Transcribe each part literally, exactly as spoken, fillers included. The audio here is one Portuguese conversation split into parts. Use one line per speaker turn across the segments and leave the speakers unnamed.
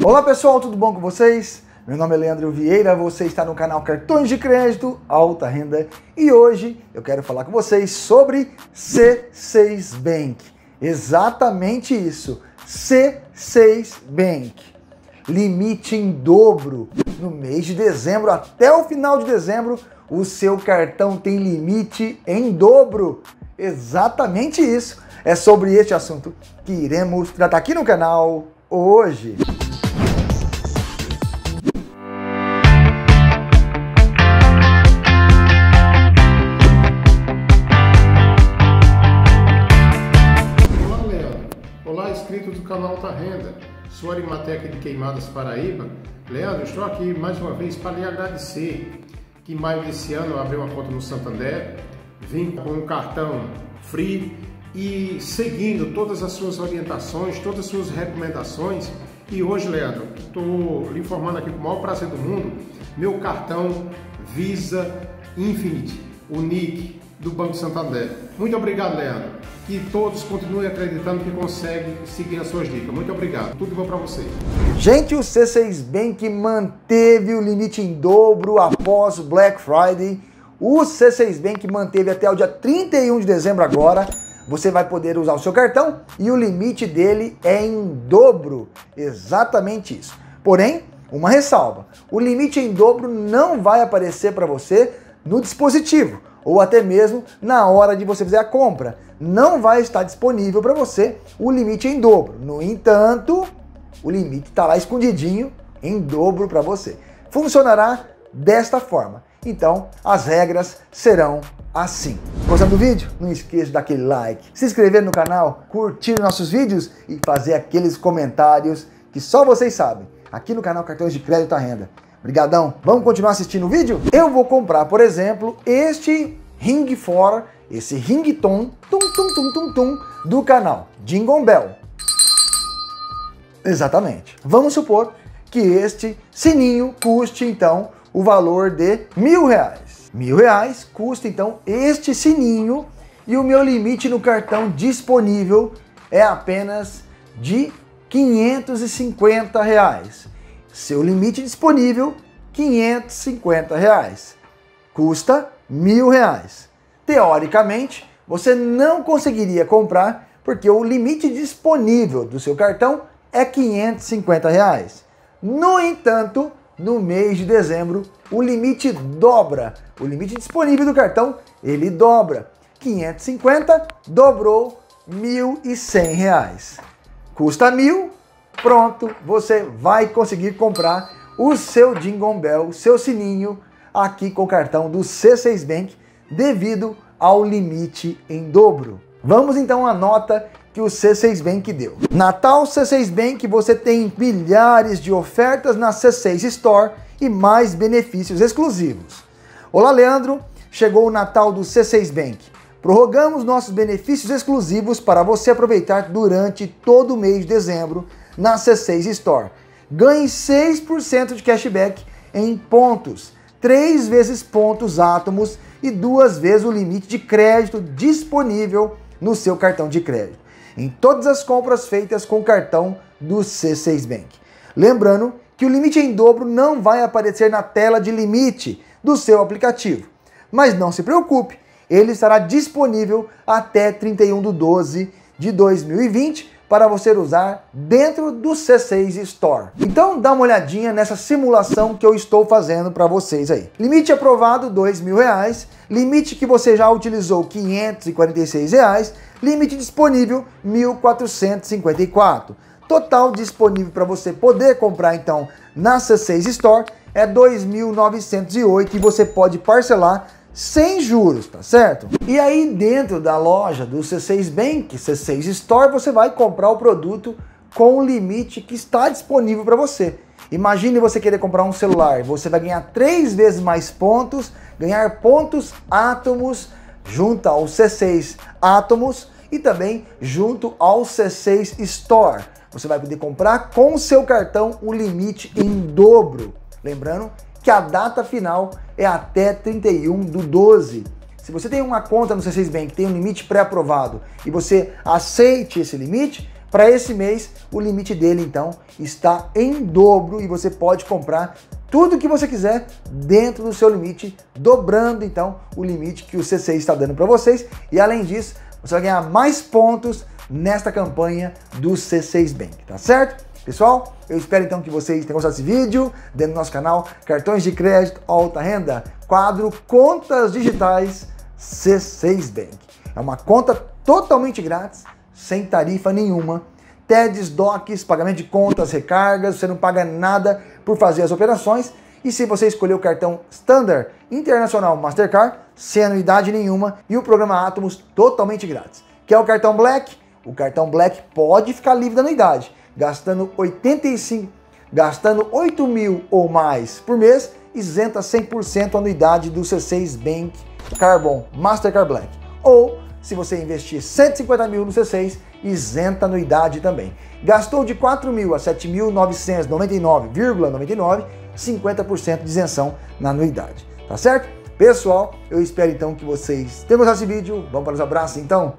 Olá pessoal, tudo bom com vocês? Meu nome é Leandro Vieira, você está no canal Cartões de Crédito Alta Renda e hoje eu quero falar com vocês sobre C seis Bank. Exatamente isso, C seis Bank. Limite em dobro. No mês de dezembro, até o final de dezembro, o seu cartão tem limite em dobro. Exatamente isso. É sobre este assunto que iremos tratar aqui no canal hoje.
Olá, Leandro. Olá, inscritos do canal Alta Renda. Sou Arimateca de Queimadas, Paraíba. Leandro, estou aqui mais uma vez para lhe agradecer que em maio desse ano eu abri uma conta no Santander, vim com um cartão free e seguindo todas as suas orientações, todas as suas recomendações. E hoje, Leandro, estou lhe informando aqui com o maior prazer do mundo, meu cartão Visa Infinite, o N I C do Banco Santander. Muito obrigado, Leandro. Que todos continuem acreditando que conseguem seguir as suas dicas. Muito obrigado. Tudo bom para vocês.
Gente, o C seis Bank manteve o limite em dobro após o Black Friday. O C seis Bank manteve até o dia trinta e um de dezembro agora. Você vai poder usar o seu cartão e o limite dele é em dobro. Exatamente isso. Porém, uma ressalva. O limite em dobro não vai aparecer para você no dispositivo ou até mesmo na hora de você fazer a compra. Não vai estar disponível para você o limite em dobro. No entanto, o limite está lá escondidinho em dobro para você. Funcionará desta forma. Então, as regras serão assim. Gostando do vídeo? Não esqueça de dar aquele like, se inscrever no canal, curtir nossos vídeos e fazer aqueles comentários que só vocês sabem. Aqui no canal Cartões de Crédito à Renda. Obrigadão. Vamos continuar assistindo o vídeo? Eu vou comprar, por exemplo, este Ring quatro, esse ringtone tum, tum, tum, tum, tum, do canal Jingle Bell. Exatamente. Vamos supor que este sininho custe, então, o valor de mil reais. Mil reais custa, então, este sininho e o meu limite no cartão disponível é apenas de quinhentos e cinquenta reais. Seu limite disponível, quinhentos e cinquenta reais. Custa mil reais. Teoricamente, você não conseguiria comprar porque o limite disponível do seu cartão é quinhentos e cinquenta reais. No entanto, no mês de dezembro, o limite dobra. O limite disponível do cartão, ele dobra. quinhentos e cinquenta dobrou mil e cem reais. Custa mil, pronto, você vai conseguir comprar o seu Jingle Bell, o seu sininho, aqui com o cartão do C seis Bank, devido ao limite em dobro. Vamos então à nota que o C seis Bank deu. Natal C seis Bank, você tem milhares de ofertas na C seis Store e mais benefícios exclusivos. Olá, Leandro, chegou o Natal do C seis Bank. Prorrogamos nossos benefícios exclusivos para você aproveitar durante todo o mês de dezembro na C seis Store. Ganhe seis por cento de cashback em pontos, três vezes pontos átomos e duas vezes o limite de crédito disponível no seu cartão de crédito, em todas as compras feitas com o cartão do C seis Bank. Lembrando que o limite em dobro não vai aparecer na tela de limite do seu aplicativo. Mas não se preocupe, ele estará disponível até trinta e um de doze de dois mil e vinte para você usar dentro do C seis Store. Então dá uma olhadinha nessa simulação que eu estou fazendo para vocês aí. Limite aprovado dois mil reais, limite que você já utilizou quinhentos e quarenta e seis reais, limite disponível mil quatrocentos e cinquenta e quatro. Total disponível para você poder comprar então na C seis Store é dois mil novecentos e oito e você pode parcelar sem juros, tá certo? E aí dentro da loja do C seis Bank, C seis Store, você vai comprar o produto com o limite que está disponível para você. Imagine você querer comprar um celular, você vai ganhar três vezes mais pontos, ganhar pontos átomos junto ao C seis Atomos e também junto ao C seis Store. Você vai poder comprar com o seu cartão o limite em dobro. Lembrando que a data final é até trinta e um de doze. Se você tem uma conta no C seis Bank que tem um limite pré-aprovado e você aceite esse limite, Para esse mês, o limite dele, então, está em dobro e você pode comprar tudo que você quiser dentro do seu limite, dobrando, então, o limite que o C seis está dando para vocês. E, além disso, você vai ganhar mais pontos nesta campanha do C seis Bank, tá certo? Pessoal, eu espero, então, que vocês tenham gostado desse vídeo dentro do nosso canal Cartões de Crédito Alta Renda, quadro Contas Digitais C seis Bank. É uma conta totalmente grátis, sem tarifa nenhuma, T E Ds, D O Cs, pagamento de contas, recargas, você não paga nada por fazer as operações. E se você escolher o cartão Standard Internacional Mastercard, sem anuidade nenhuma, e o programa Atomos totalmente grátis. Quer o cartão Black? O cartão Black pode ficar livre da anuidade, gastando oitenta e cinco, gastando oito mil ou mais por mês, isenta cem por cento a anuidade do C seis Bank Carbon Mastercard Black. Ou, se você investir cento e cinquenta mil no C seis, isenta a anuidade também. Gastou de quatro mil a sete mil novecentos e noventa e nove vírgula noventa e nove, cinquenta por cento de isenção na anuidade. Tá certo? Pessoal, eu espero então que vocês tenham gostado desse vídeo. Vamos para os abraços então?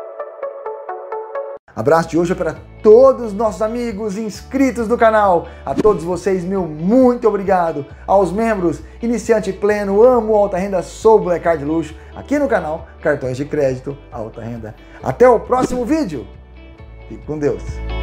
Abraço de hoje é para todos os nossos amigos inscritos do canal. A todos vocês, meu muito obrigado. Aos membros, iniciante pleno, amo alta renda, sou Black Card Luxo, aqui no canal Cartões de Crédito Alta Renda. Até o próximo vídeo. Fique com Deus.